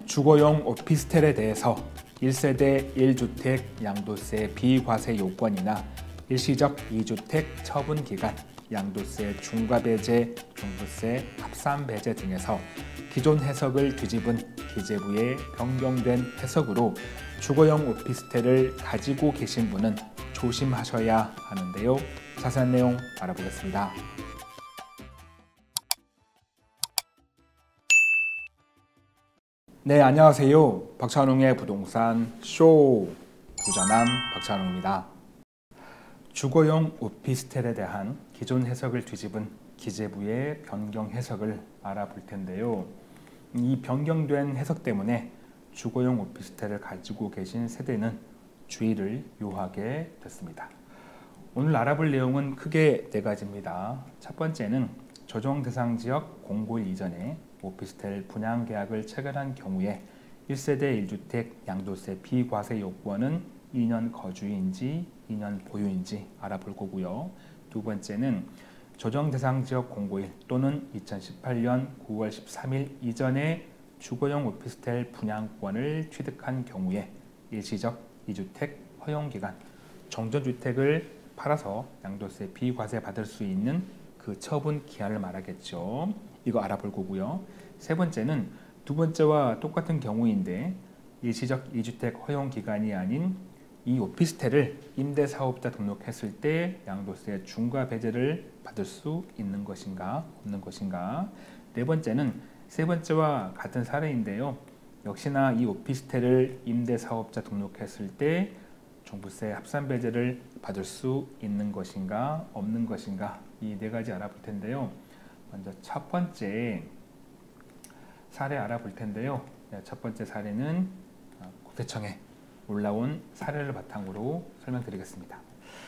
주거용 오피스텔에 대해서 1세대 1주택 양도세 비과세 요건이나 일시적 2주택 처분 기간, 양도세 중과 배제, 종부세 합산 배제 등에서 기존 해석을 뒤집은 기재부의 변경된 해석으로 주거용 오피스텔을 가지고 계신 분은 조심하셔야 하는데요. 자세한 내용 알아보겠습니다. 네, 안녕하세요. 박찬웅의 부동산 쇼 부자남 박찬웅입니다. 주거용 오피스텔에 대한 기존 해석을 뒤집은 기재부의 변경 해석을 알아볼 텐데요. 이 변경된 해석 때문에 주거용 오피스텔을 가지고 계신 세대는 주의를 요하게 됐습니다. 오늘 알아볼 내용은 크게 네 가지입니다. 첫 번째는 조정 대상 지역 공고 이전에 오피스텔 분양 계약을 체결한 경우에 1세대 1주택 양도세 비과세 요건은 2년 거주인지 2년 보유인지 알아볼 거고요. 두 번째는 조정 대상 지역 공고일 또는 2018년 9월 13일 이전에 주거용 오피스텔 분양권을 취득한 경우에 일시적 2주택 허용기간, 정전주택을 팔아서 양도세 비과세 받을 수 있는 그 처분 기한을 말하겠죠. 이거 알아볼 거고요. 세 번째는 두 번째와 똑같은 경우인데 일시적 2주택 허용 기간이 아닌 이 오피스텔을 임대사업자 등록했을 때 양도세 중과 배제를 받을 수 있는 것인가 없는 것인가. 네 번째는 세 번째와 같은 사례인데요. 역시나 이 오피스텔을 임대사업자 등록했을 때 종부세 합산 배제를 받을 수 있는 것인가 없는 것인가, 이 네 가지 알아볼 텐데요. 먼저 첫 번째 사례 알아볼 텐데요. 첫 번째 사례는 국세청에 올라온 사례를 바탕으로 설명드리겠습니다.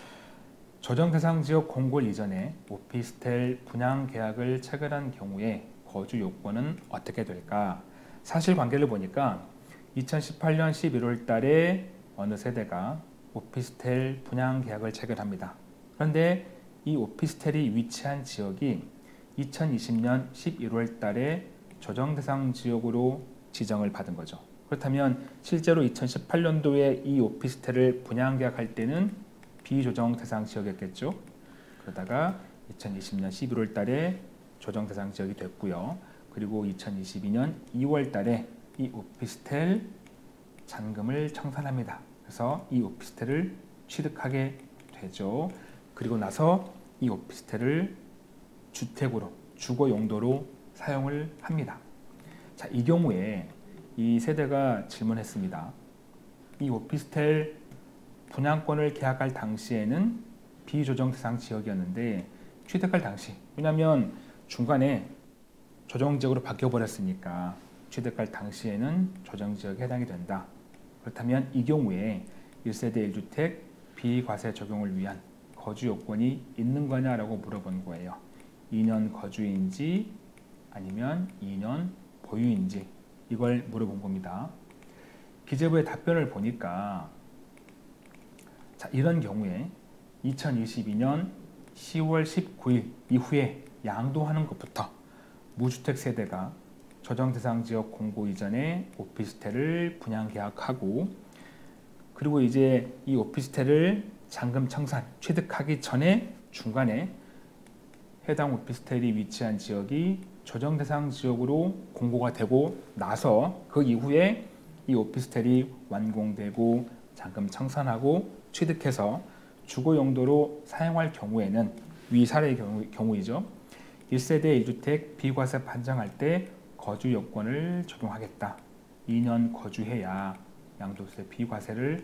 조정 대상 지역 공고 이전에 오피스텔 분양 계약을 체결한 경우에 거주 요건은 어떻게 될까? 사실관계를 보니까 2018년 11월 달에 어느 세대가 오피스텔 분양 계약을 체결합니다. 그런데 이 오피스텔이 위치한 지역이 2020년 11월 달에 조정 대상 지역으로 지정을 받은 거죠. 그렇다면 실제로 2018년도에 이 오피스텔을 분양 계약할 때는 비조정 대상 지역이었겠죠. 그러다가 2020년 11월 달에 조정 대상 지역이 됐고요. 그리고 2022년 2월 달에 이 오피스텔 잔금을 청산합니다. 그래서 이 오피스텔을 취득하게 되죠. 그리고 나서 이 오피스텔을 주택으로, 주거 용도로 사용을 합니다. 자, 이 경우에 이 세대가 질문했습니다. 이 오피스텔 분양권을 계약할 당시에는 비조정 대상 지역이었는데 취득할 당시, 왜냐하면 중간에 조정지역으로 바뀌어버렸으니까 취득할 당시에는 조정지역에 해당이 된다. 그렇다면 이 경우에 1세대 1주택 비과세 적용을 위한 거주 요건이 있는 거냐라고 물어본 거예요. 2년 거주인지 아니면 2년 보유인지, 이걸 물어본 겁니다. 기재부의 답변을 보니까 자, 이런 경우에 2022년 10월 19일 이후에 양도하는 것부터 무주택 세대가 조정 대상 지역 공고 이전에 오피스텔을 분양 계약하고, 그리고 이제 이 오피스텔을 잔금 청산 취득하기 전에 중간에 해당 오피스텔이 위치한 지역이 조정 대상 지역으로 공고가 되고 나서 그 이후에 이 오피스텔이 완공되고 잔금 청산하고 취득해서 주거 용도로 사용할 경우에는 위 사례의 경우이죠. 1세대 1주택 비과세 판정할 때 거주 요건을 적용하겠다. 2년 거주해야 양도세 비과세를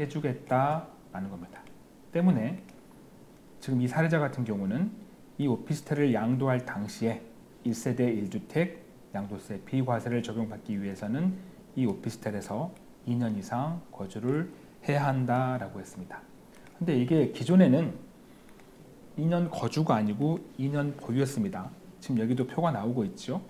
해주겠다라는 겁니다. 때문에 지금 이 사례자 같은 경우는 이 오피스텔을 양도할 당시에 1세대 1주택 양도세 비과세를 적용받기 위해서는 이 오피스텔에서 2년 이상 거주를 해야 한다라고 했습니다. 근데 이게 기존에는 2년 거주가 아니고 2년 보유였습니다. 지금 여기도 표가 나오고 있죠.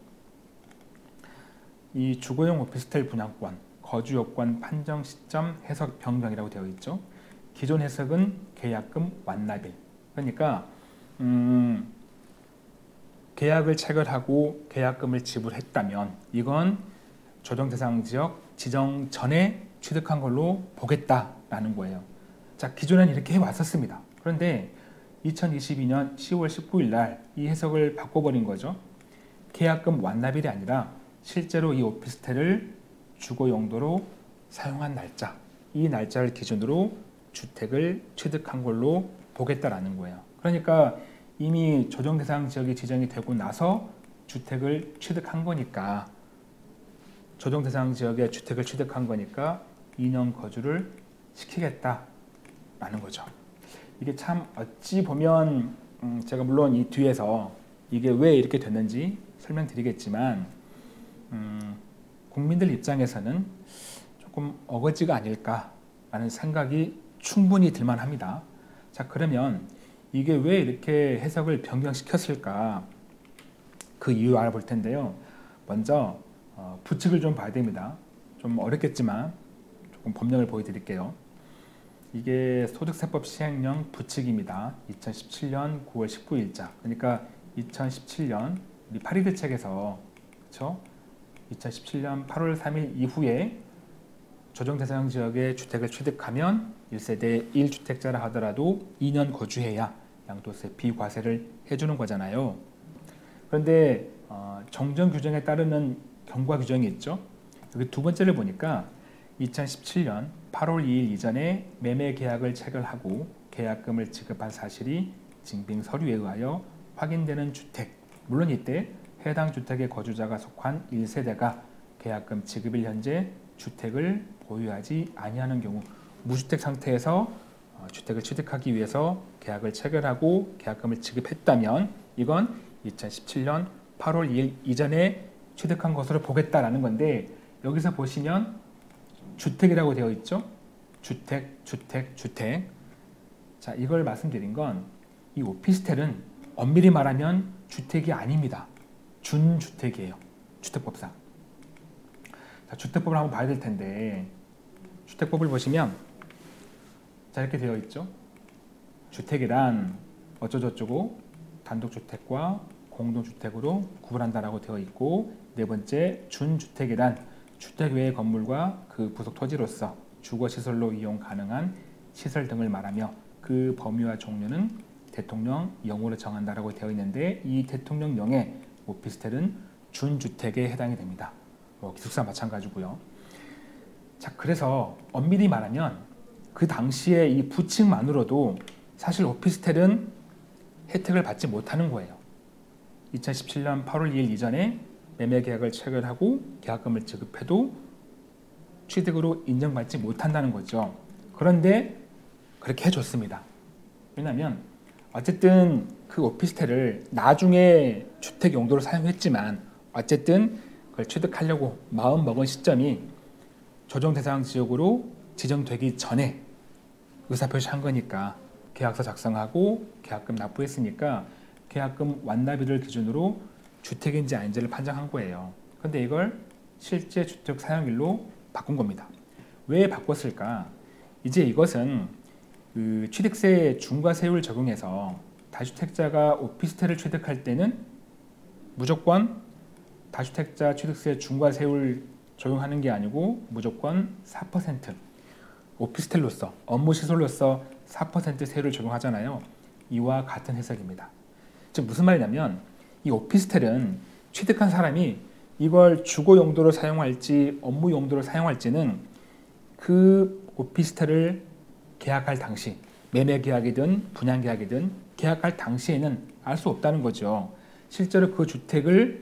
이 주거용 오피스텔 분양권 거주 요건 판정 시점 해석 변경이라고 되어 있죠. 기존 해석은 계약금 완납일. 그러니까 계약을 체결하고 계약금을 지불했다면 이건 조정 대상 지역 지정 전에 취득한 걸로 보겠다라는 거예요. 자, 기존에는 이렇게 해왔었습니다. 그런데 2022년 10월 19일 날 이 해석을 바꿔버린 거죠. 계약금 완납일이 아니라 실제로 이 오피스텔을 주거 용도로 사용한 날짜, 이 날짜를 기준으로 주택을 취득한 걸로 보겠다라는 거예요. 그러니까 이미 조정 대상 지역이 지정이 되고 나서 주택을 취득한 거니까, 조정 대상 지역에 주택을 취득한 거니까 2년 거주를 시키겠다라는 거죠. 이게 참 어찌 보면 제가 물론 이 뒤에서 이게 왜 이렇게 됐는지 설명드리겠지만 국민들 입장에서는 조금 어거지가 아닐까라는 생각이 충분히 들만합니다. 자, 그러면 이게 왜 이렇게 해석을 변경시켰을까, 그 이유 알아볼 텐데요. 먼저 부칙을 좀 봐야 됩니다. 좀 어렵겠지만 조금 법령을 보여드릴게요. 이게 소득세법 시행령 부칙입니다. 2017년 9월 19일자. 그러니까 2017년 우리 8.1 책에서, 그렇죠? 2017년 8월 3일 이후에 조정 대상 지역에 주택을 취득하면 1세대 1주택자라 하더라도 2년 거주해야 양도세 비과세를 해주는 거잖아요. 그런데 정정 규정에 따르는 경과 규정이 있죠. 여기 두 번째를 보니까 2017년 8월 2일 이전에 매매 계약을 체결하고 계약금을 지급한 사실이 징빙 서류에 의하여 확인되는 주택, 물론 이때 해당 주택의 거주자가 속한 1세대가 계약금 지급일 현재 주택을 보유하지 아니하는 경우, 무주택 상태에서 주택을 취득하기 위해서 계약을 체결하고 계약금을 지급했다면 이건 2017년 8월 2일 이전에 취득한 것으로 보겠다라는 건데, 여기서 보시면 주택이라고 되어 있죠. 주택, 주택, 주택. 자, 이걸 말씀드린 건 이 오피스텔은 엄밀히 말하면 주택이 아닙니다. 준주택이에요. 주택법상. 자, 주택법을 한번 봐야 될 텐데, 주택법을 보시면 자, 이렇게 되어 있죠. 주택이란 어쩌고저쩌고 단독주택과 공동주택으로 구분한다라고 되어 있고, 네 번째 준주택이란 주택 외의 건물과 그 부속 토지로서 주거시설로 이용 가능한 시설 등을 말하며 그 범위와 종류는 대통령령으로 정한다라고 되어 있는데, 이 대통령령의 오피스텔은 준주택에 해당이 됩니다. 기숙사 마찬가지고요. 자, 그래서 엄밀히 말하면 그 당시에 이 부칙만으로도 사실 오피스텔은 혜택을 받지 못하는 거예요. 2017년 8월 2일 이전에 매매 계약을 체결하고 계약금을 지급해도 취득으로 인정받지 못한다는 거죠. 그런데 그렇게 해줬습니다. 왜냐하면 어쨌든 그 오피스텔을 나중에 주택 용도로 사용했지만 어쨌든 그걸 취득하려고 마음 먹은 시점이 조정 대상 지역으로 지정되기 전에 의사표시한 거니까 계약서 작성하고 계약금 납부했으니까 계약금 완납일을 기준으로 주택인지 아닌지를 판정한 거예요. 그런데 이걸 실제 주택 사용일로 바꾼 겁니다. 왜 바꿨을까? 이제 이것은 그 취득세 중과세율 적용해서 다주택자가 오피스텔을 취득할 때는 무조건 다주택자 취득세 중과세율 적용하는 게 아니고 무조건 4% 오피스텔로서, 업무시설로서 4% 세율을 적용하잖아요. 이와 같은 해석입니다. 즉 무슨 말이냐면 이 오피스텔은 취득한 사람이 이걸 주거 용도로 사용할지 업무 용도로 사용할지는 그 오피스텔을 계약할 당시, 매매 계약이든 분양 계약이든 계약할 당시에는 알 수 없다는 거죠. 실제로 그 주택을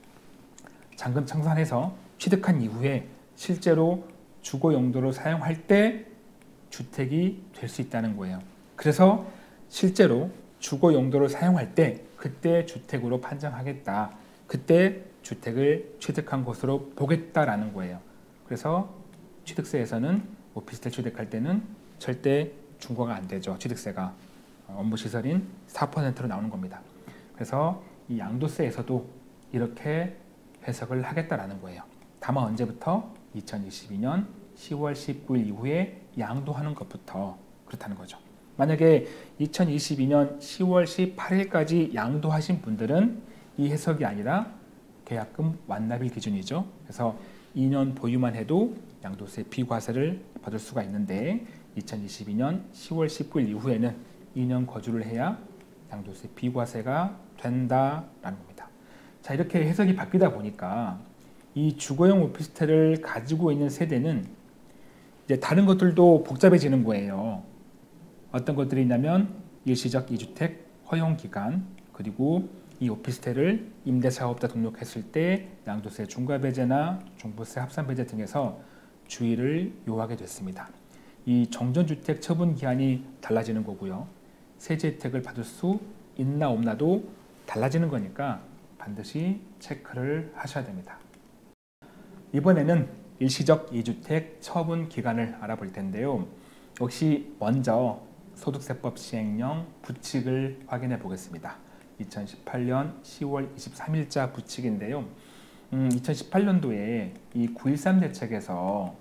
잔금 청산해서 취득한 이후에 실제로 주거 용도로 사용할 때 주택이 될 수 있다는 거예요. 그래서 실제로 주거 용도로 사용할 때 그때 주택으로 판정하겠다. 그때 주택을 취득한 것으로 보겠다라는 거예요. 그래서 취득세에서는 오피스텔 취득할 때는 절대 중과가 안 되죠. 취득세가 업무시설인 4%로 나오는 겁니다. 그래서 이 양도세에서도 이렇게 해석을 하겠다라는 거예요. 다만 언제부터? 2022년 10월 19일 이후에 양도하는 것부터 그렇다는 거죠. 만약에 2022년 10월 18일까지 양도하신 분들은 이 해석이 아니라 계약금 완납일 기준이죠. 그래서 2년 보유만 해도 양도세 비과세를 받을 수가 있는데 2022년 10월 19일 이후에는 2년 거주를 해야 양도세 비과세가 된다라는 겁니다. 자, 이렇게 해석이 바뀌다 보니까 이 주거용 오피스텔을 가지고 있는 세대는 이제 다른 것들도 복잡해지는 거예요. 어떤 것들이 있냐면 일시적 2주택 허용 기간, 그리고 이 오피스텔을 임대사업자 등록했을 때 양도세 중과배제나 종부세 합산배제 등에서 주의를 요하게 됐습니다. 이 정전주택 처분 기한이 달라지는 거고요. 세제 혜택을 받을 수 있나 없나도 달라지는 거니까 반드시 체크를 하셔야 됩니다. 이번에는 일시적 2주택 처분 기간을 알아볼 텐데요. 역시 먼저 소득세법 시행령 부칙을 확인해 보겠습니다. 2018년 10월 23일자 부칙인데요. 2018년도에 이 9.13 대책에서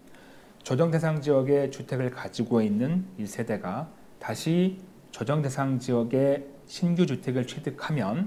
조정대상 지역의 주택을 가지고 있는 1세대가 다시 조정대상 지역의 신규 주택을 취득하면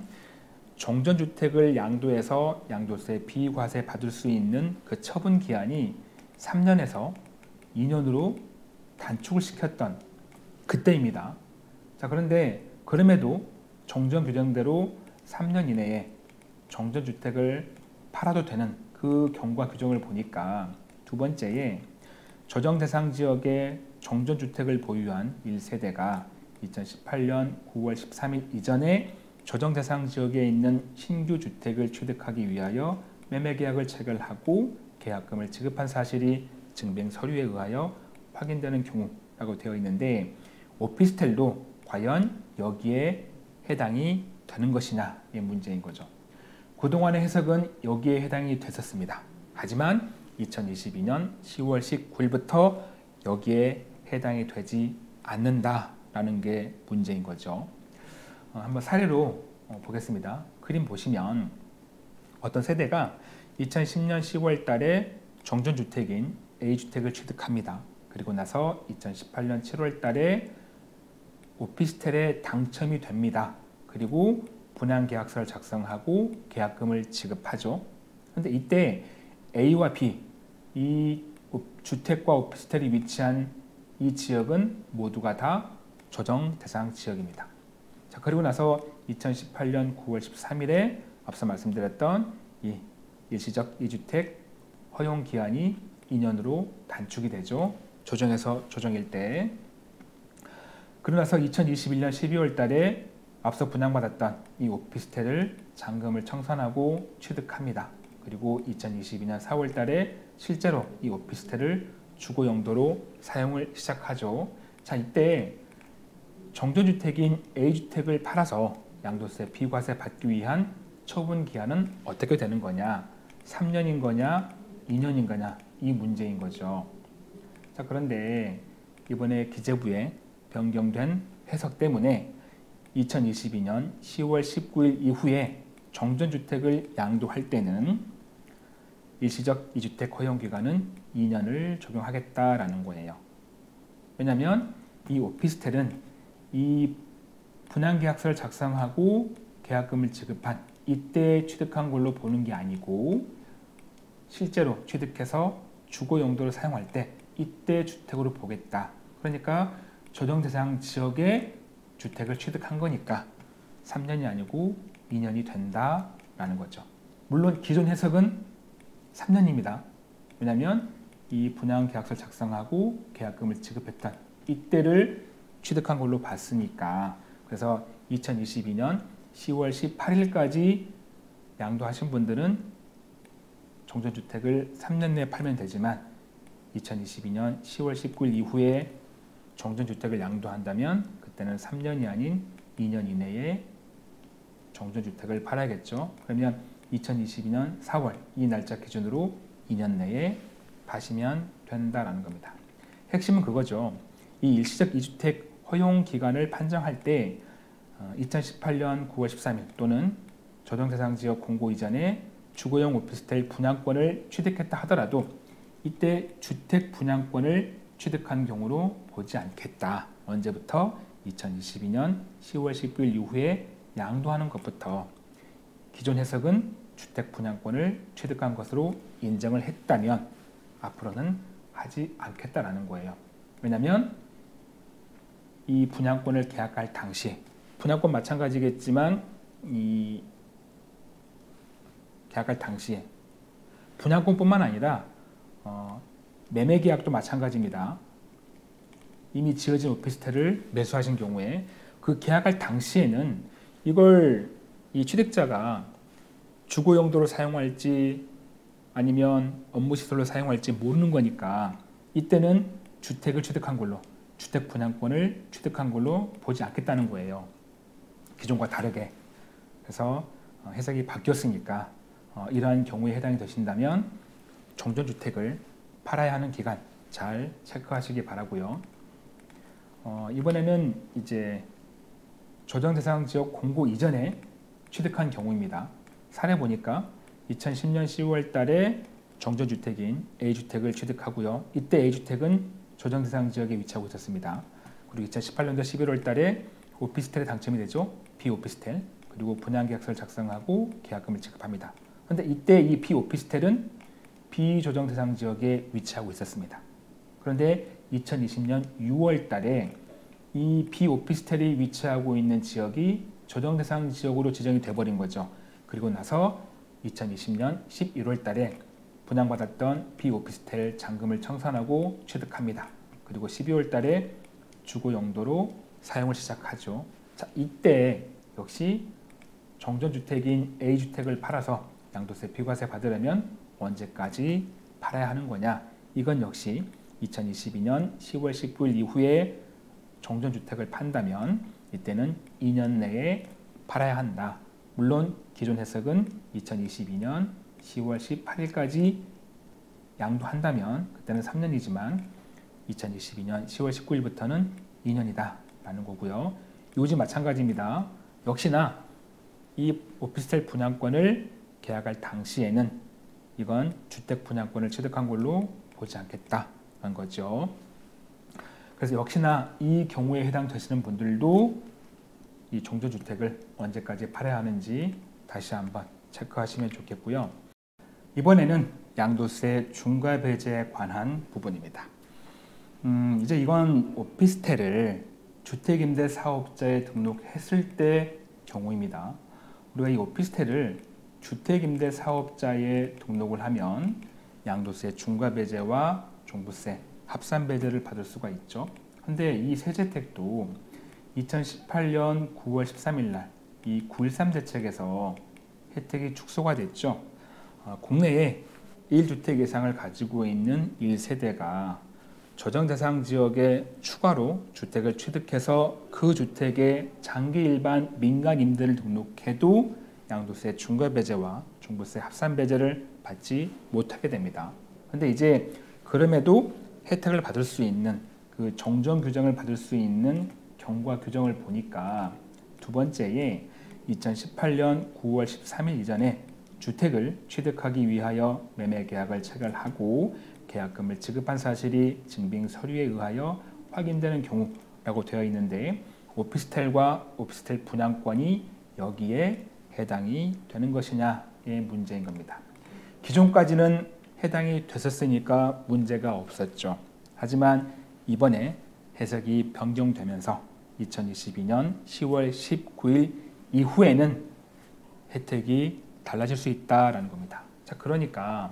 종전주택을 양도해서 양도세 비과세 받을 수 있는 그 처분 기한이 3년에서 2년으로 단축을 시켰던 그때입니다. 자, 그런데 그럼에도 정전 규정대로 3년 이내에 정전주택을 팔아도 되는 그 경과 규정을 보니까 두 번째에 조정대상 지역의 정전주택을 보유한 1세대가 2018년 9월 13일 이전에 조정대상 지역에 있는 신규 주택을 취득하기 위하여 매매계약을 체결하고 계약금을 지급한 사실이 증빙 서류에 의하여 확인되는 경우라고 되어 있는데 오피스텔도 과연 여기에 해당이 되는 것이냐의 문제인 거죠. 그동안의 해석은 여기에 해당이 됐었습니다. 하지만 2022년 10월 19일부터 여기에 해당이 되지 않는다라는 게 문제인 거죠. 한번 사례로 보겠습니다. 그림 보시면 어떤 세대가 2010년 10월 달에 정전주택인 A주택을 취득합니다. 그리고 나서 2018년 7월 달에 오피스텔에 당첨이 됩니다. 그리고 분양계약서를 작성하고 계약금을 지급하죠. 그런데 이때 A와 B, 이 주택과 오피스텔이 위치한 이 지역은 모두가 다 조정 대상 지역입니다. 자, 그리고 나서 2018년 9월 13일에 앞서 말씀드렸던 이 일시적 2주택 허용 기한이 2년으로 단축이 되죠. 조정에서 조정일 때. 그러고 나서 2021년 12월 달에 앞서 분양받았던 이 오피스텔을 잔금을 청산하고 취득합니다. 그리고 2022년 4월 달에 실제로 이 오피스텔을 주거 용도로 사용을 시작하죠. 자, 이때 정전주택인 A주택을 팔아서 양도세 비과세 받기 위한 처분 기한은 어떻게 되는 거냐? 3년인 거냐? 2년인 거냐? 이 문제인 거죠. 자, 그런데 이번에 기재부의 변경된 해석 때문에 2022년 10월 19일 이후에 정전주택을 양도할 때는 일시적 2주택 허용 기간은 2년을 적용하겠다라는 거예요. 왜냐하면 이 오피스텔은 이 분양계약서를 작성하고 계약금을 지급한 이때 취득한 걸로 보는 게 아니고 실제로 취득해서 주거 용도로 사용할 때 이때 주택으로 보겠다. 그러니까 조정대상 지역에 주택을 취득한 거니까 3년이 아니고 2년이 된다라는 거죠. 물론 기존 해석은 3년입니다. 왜냐하면 이 분양계약서를 작성하고 계약금을 지급했던 이때를 취득한 걸로 봤으니까. 그래서 2022년 10월 18일까지 양도하신 분들은 정전주택을 3년 내에 팔면 되지만 2022년 10월 19일 이후에 정전주택을 양도한다면 그때는 3년이 아닌 2년 이내에 정전주택을 팔아야겠죠. 그러면 2022년 4월 이 날짜 기준으로 2년 내에 파시면 된다라는 겁니다. 핵심은 그거죠. 이 일시적 2주택 허용 기간을 판정할 때 2018년 9월 13일 또는 조정대상 지역 공고 이전에 주거용 오피스텔 분양권을 취득했다 하더라도 이때 주택 분양권을 취득한 경우로 보지 않겠다. 언제부터? 2022년 10월 19일 이후에 양도하는 것부터. 기존 해석은 주택 분양권을 취득한 것으로 인정을 했다면 앞으로는 하지 않겠다라는 거예요. 왜냐하면 이 분양권을 계약할 당시, 분양권 마찬가지겠지만 이 계약할 당시에 분양권뿐만 아니라 매매 계약도 마찬가지입니다. 이미 지어진 오피스텔을 매수하신 경우에 그 계약할 당시에는 이걸 이 취득자가 주거 용도로 사용할지 아니면 업무 시설로 사용할지 모르는 거니까 이때는 주택을 취득한 걸로, 주택 분양권을 취득한 걸로 보지 않겠다는 거예요. 기존과 다르게. 그래서 해석이 바뀌었으니까 이러한 경우에 해당이 되신다면 정전주택을 팔아야 하는 기간 잘 체크하시기 바라고요. 이번에는 이제 조정대상 지역 공고 이전에 취득한 경우입니다. 사례 보니까 2010년 10월 달에 정전주택인 A주택을 취득하고요. 이때 A주택은 조정대상 지역에 위치하고 있었습니다. 그리고 2018년도 11월 달에 오피스텔에 당첨이 되죠. B오피스텔. 그리고 분양계약서를 작성하고 계약금을 지급합니다. 그런데 이때 이 B오피스텔은 비조정대상 지역에 위치하고 있었습니다. 그런데 2020년 6월 달에 이 B오피스텔이 위치하고 있는 지역이 조정대상 지역으로 지정이 돼버린 거죠. 그리고 나서 2020년 11월 달에 분양받았던 B오피스텔 잔금을 청산하고 취득합니다. 그리고 12월 달에 주거 용도로 사용을 시작하죠. 자, 이때 역시 정전주택인 A주택을 팔아서 양도세 비과세 받으려면 언제까지 팔아야 하는 거냐? 이건 역시 2022년 10월 19일 이후에 정전주택을 판다면 이때는 2년 내에 팔아야 한다. 물론 기존 해석은 2022년 10월 18일까지 양도한다면 그때는 3년이지만 2022년 10월 19일부터는 2년이다 라는 거고요. 요즘 마찬가지입니다. 역시나 이 오피스텔 분양권을 계약할 당시에는 이건 주택 분양권을 취득한 걸로 보지 않겠다는 거죠. 그래서 역시나 이 경우에 해당되시는 분들도 이 정전주택을 언제까지 팔아야 하는지 다시 한번 체크하시면 좋겠고요. 이번에는 양도세 중과 배제에 관한 부분입니다. 이제 이건 오피스텔을 주택임대사업자에 등록했을 때 경우입니다. 우리가 이 오피스텔을 주택임대사업자에 등록을 하면 양도세 중과 배제와 종부세 합산 배제를 받을 수가 있죠. 근데 이 세제택도 2018년 9월 13일 날 이 9.13 대책에서 혜택이 축소가 됐죠. 국내에 1주택 이상을 가지고 있는 1세대가 조정대상 지역에 추가로 주택을 취득해서 그 주택에 장기 일반 민간 임대를 등록해도 양도세 중과 배제와 종부세 합산 배제를 받지 못하게 됩니다. 근데 이제 그럼에도 혜택을 받을 수 있는 그 정정 규정을 받을 수 있는 경과 규정을 보니까 두 번째에 2018년 9월 13일 이전에 주택을 취득하기 위하여 매매 계약을 체결하고 계약금을 지급한 사실이 증빙 서류에 의하여 확인되는 경우라고 되어 있는데 오피스텔과 오피스텔 분양권이 여기에 해당이 되는 것이냐의 문제인 겁니다. 기존까지는 해당이 됐었으니까 문제가 없었죠. 하지만 이번에 해석이 변경되면서 2022년 10월 19일 이후에는 혜택이 달라질 수 있다라는 겁니다. 자, 그러니까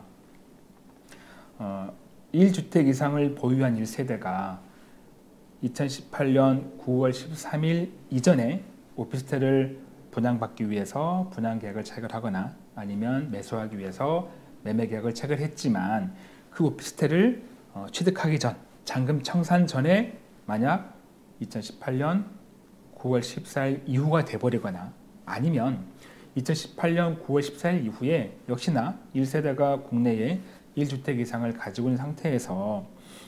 1주택 이상을 보유한 1세대가 2018년 9월 13일 이전에 오피스텔을 분양받기 위해서 분양계약을 체결하거나 아니면 매수하기 위해서 매매계약을 체결했지만 그 오피스텔을 취득하기 전, 잔금 청산 전에 만약 2018년 9월 14일 이후가 돼버리거나 아니면 2018년 9월 14일 이후에 역시나 1세대가 국내에 1주택 이상을 가지고 있는 상태에서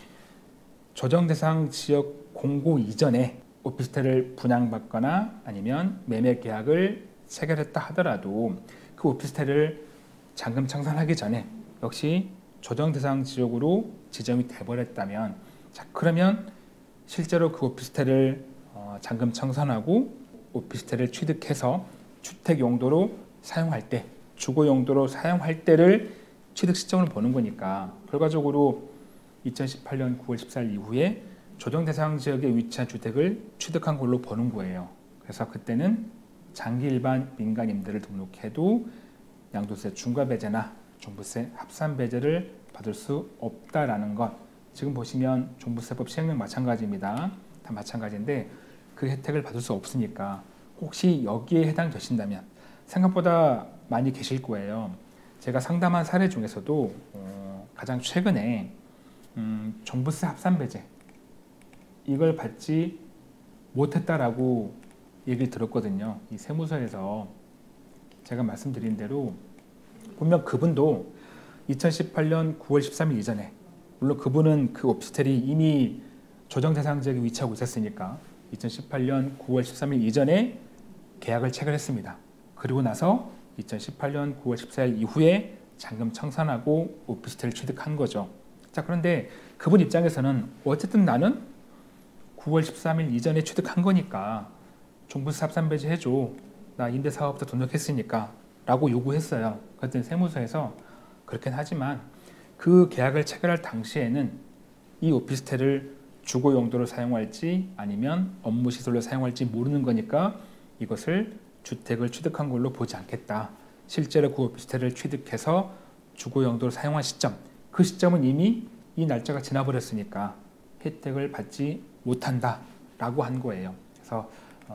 조정대상 지역 공고 이전에 오피스텔을 분양받거나 아니면 매매 계약을 체결했다 하더라도 그 오피스텔을 잔금 청산하기 전에 역시 조정대상 지역으로 지정이 돼버렸다면 자, 그러면 실제로 그 오피스텔을 잔금 청산하고 오피스텔을 취득해서 주택 용도로 사용할 때, 주거 용도로 사용할 때를 취득 시점을 보는 거니까 결과적으로 2018년 9월 14일 이후에 조정 대상 지역에 위치한 주택을 취득한 걸로 보는 거예요. 그래서 그때는 장기 일반 민간 임대를 등록해도 양도세 중과 배제나 종부세 합산 배제를 받을 수 없다라는 것. 지금 보시면 종부세법 시행령 마찬가지입니다. 다 마찬가지인데 그 혜택을 받을 수 없으니까 혹시 여기에 해당되신다면 생각보다 많이 계실 거예요. 제가 상담한 사례 중에서도 가장 최근에 종부세 합산 배제 이걸 받지 못했다라고 얘기를 들었거든요. 이 세무서에서 제가 말씀드린 대로 분명 그분도 2018년 9월 13일 이전에 물론 그분은 그 오피스텔이 이미 조정 대상 지역에 위치하고 있었으니까 2018년 9월 13일 이전에 계약을 체결했습니다. 그리고 나서 2018년 9월 14일 이후에 잔금 청산하고 오피스텔을 취득한 거죠. 자, 그런데 그분 입장에서는 어쨌든 나는 9월 13일 이전에 취득한 거니까 종부세 합산 배제 해줘. 나 임대사업자 등록했으니까 라고 요구했어요. 그랬더니 세무서에서 그렇긴 하지만 그 계약을 체결할 당시에는 이 오피스텔을 주거 용도로 사용할지 아니면 업무 시설로 사용할지 모르는 거니까 이것을 주택을 취득한 걸로 보지 않겠다. 실제로 그 오피스텔을 취득해서 주거 용도로 사용한 시점, 그 시점은 이미 이 날짜가 지나버렸으니까 혜택을 받지 못한다 라고 한 거예요. 그래서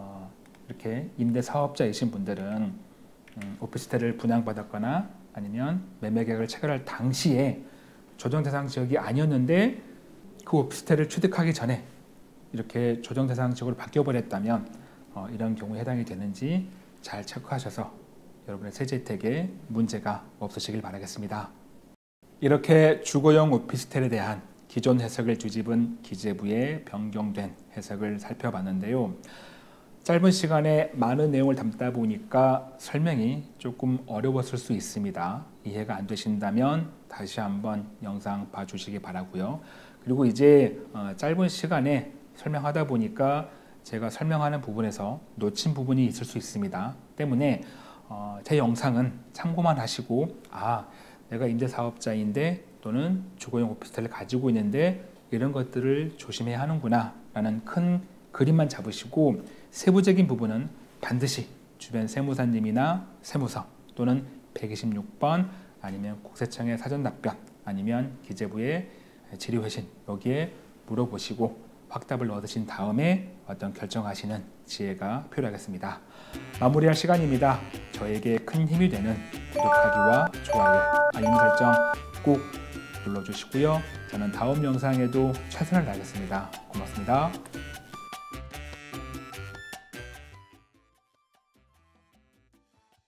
이렇게 임대 사업자이신 분들은 오피스텔을 분양받았거나 아니면 매매계약을 체결할 당시에 조정 대상 지역이 아니었는데 그 오피스텔을 취득하기 전에 이렇게 조정 대상 지역으로 바뀌어 버렸다면 이런 경우에 해당이 되는지 잘 체크하셔서 여러분의 세제 혜택에 문제가 없으시길 바라겠습니다. 이렇게 주거용 오피스텔에 대한 기존 해석을 뒤집은 기재부의 변경된 해석을 살펴봤는데요. 짧은 시간에 많은 내용을 담다 보니까 설명이 조금 어려웠을 수 있습니다. 이해가 안 되신다면 다시 한번 영상 봐주시기 바라고요. 그리고 이제 짧은 시간에 설명하다 보니까 제가 설명하는 부분에서 놓친 부분이 있을 수 있습니다. 때문에 제 영상은 참고만 하시고 내가 임대사업자인데 또는 주거용 오피스텔을 가지고 있는데 이런 것들을 조심해야 하는구나 라는 큰 그림만 잡으시고 세부적인 부분은 반드시 주변 세무사님이나 세무서 또는 126번 아니면 국세청의 사전답변 아니면 기재부의 질의회신 여기에 물어보시고 확답을 얻으신 다음에 어떤 결정하시는 지혜가 필요하겠습니다. 마무리할 시간입니다. 저에게 큰 힘이 되는 구독하기와 좋아요, 알림 설정 꼭 눌러주시고요. 저는 다음 영상에도 최선을 다하겠습니다. 고맙습니다.